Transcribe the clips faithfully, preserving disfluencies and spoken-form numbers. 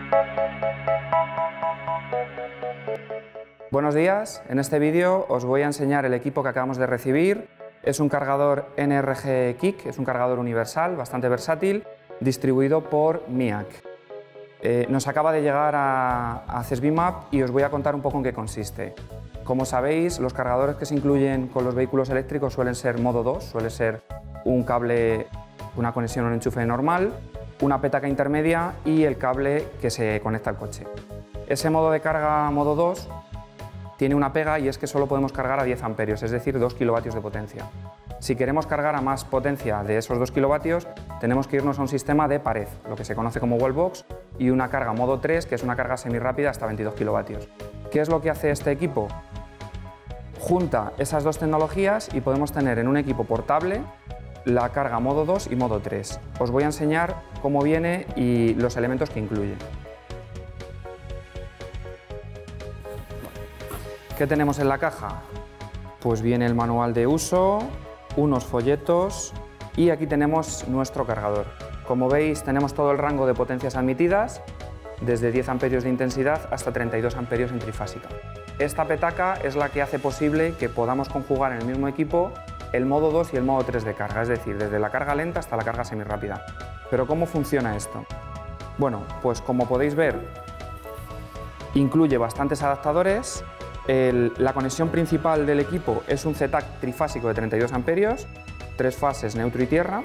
Buenos días, en este vídeo os voy a enseñar el equipo que acabamos de recibir. Es un cargador N R G Kick, es un cargador universal, bastante versátil, distribuido por MIAC. Eh, nos acaba de llegar a, a CESBIMAP y os voy a contar un poco en qué consiste. Como sabéis, los cargadores que se incluyen con los vehículos eléctricos suelen ser modo dos, suele ser un cable, una conexión o un enchufe normal, una petaca intermedia y el cable que se conecta al coche. Ese modo de carga modo dos tiene una pega y es que solo podemos cargar a diez amperios, es decir, dos kilovatios de potencia. Si queremos cargar a más potencia de esos dos kilovatios, tenemos que irnos a un sistema de pared, lo que se conoce como wallbox, y una carga modo tres, que es una carga semirápida hasta veintidós kilovatios. ¿Qué es lo que hace este equipo? Junta esas dos tecnologías y podemos tener en un equipo portable la carga modo dos y modo tres. Os voy a enseñar cómo viene y los elementos que incluye. ¿Qué tenemos en la caja? Pues viene el manual de uso, unos folletos y aquí tenemos nuestro cargador. Como veis, tenemos todo el rango de potencias admitidas, desde diez amperios de intensidad hasta treinta y dos amperios en trifásica. Esta petaca es la que hace posible que podamos conjugar en el mismo equipo el modo dos y el modo tres de carga, es decir, desde la carga lenta hasta la carga semirápida. ¿Pero cómo funciona esto? Bueno, pues como podéis ver, incluye bastantes adaptadores. El, la conexión principal del equipo es un Z T A C trifásico de treinta y dos amperios, tres fases neutro y tierra,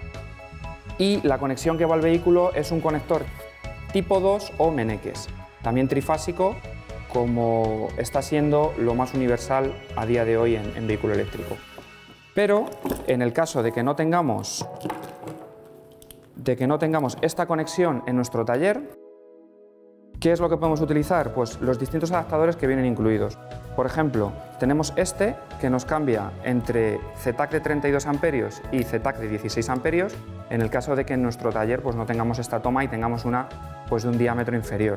y la conexión que va al vehículo es un conector tipo dos o Meneques, también trifásico, como está siendo lo más universal a día de hoy en, en vehículo eléctrico. Pero en el caso de que no tengamos, de que no tengamos esta conexión en nuestro taller, ¿qué es lo que podemos utilizar? Pues los distintos adaptadores que vienen incluidos. Por ejemplo, tenemos este que nos cambia entre Z T A C de treinta y dos amperios y Z T A C de dieciséis amperios, en el caso de que en nuestro taller pues, no tengamos esta toma y tengamos una pues, de un diámetro inferior.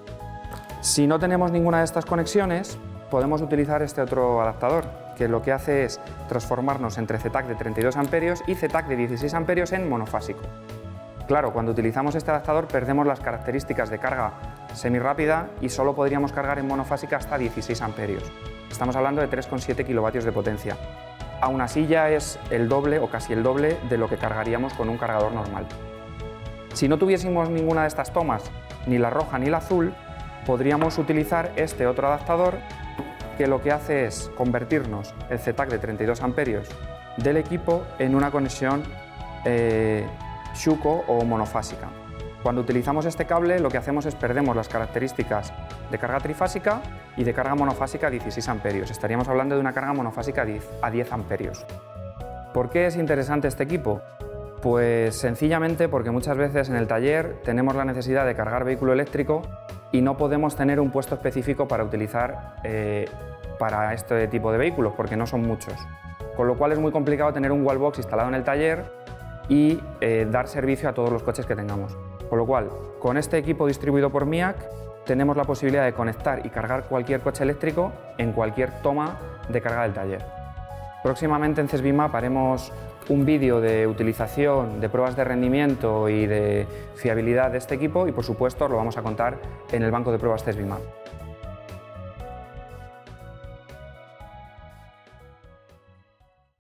Si no tenemos ninguna de estas conexiones, podemos utilizar este otro adaptador, que lo que hace es transformarnos entre Z T A C de treinta y dos amperios y Z T A C de dieciséis amperios en monofásico. Claro, cuando utilizamos este adaptador perdemos las características de carga semirápida y solo podríamos cargar en monofásica hasta dieciséis amperios. Estamos hablando de tres coma siete kilovatios de potencia. Aún así ya es el doble o casi el doble de lo que cargaríamos con un cargador normal. Si no tuviésemos ninguna de estas tomas, ni la roja ni la azul, podríamos utilizar este otro adaptador que lo que hace es convertirnos el Z T A C de treinta y dos amperios del equipo en una conexión eh, Shuko o monofásica. Cuando utilizamos este cable lo que hacemos es perdemos las características de carga trifásica y de carga monofásica a dieciséis amperios. Estaríamos hablando de una carga monofásica a diez amperios. ¿Por qué es interesante este equipo? Pues sencillamente porque muchas veces en el taller tenemos la necesidad de cargar vehículo eléctrico y no podemos tener un puesto específico para utilizar eh, para este tipo de vehículos porque no son muchos. Con lo cual es muy complicado tener un wallbox instalado en el taller y eh, dar servicio a todos los coches que tengamos. Con lo cual, con este equipo distribuido por MIAC, tenemos la posibilidad de conectar y cargar cualquier coche eléctrico en cualquier toma de carga del taller. Próximamente en CESBIMAP haremos un vídeo de utilización, de pruebas de rendimiento y de fiabilidad de este equipo y por supuesto lo vamos a contar en el banco de pruebas CESBIMAP.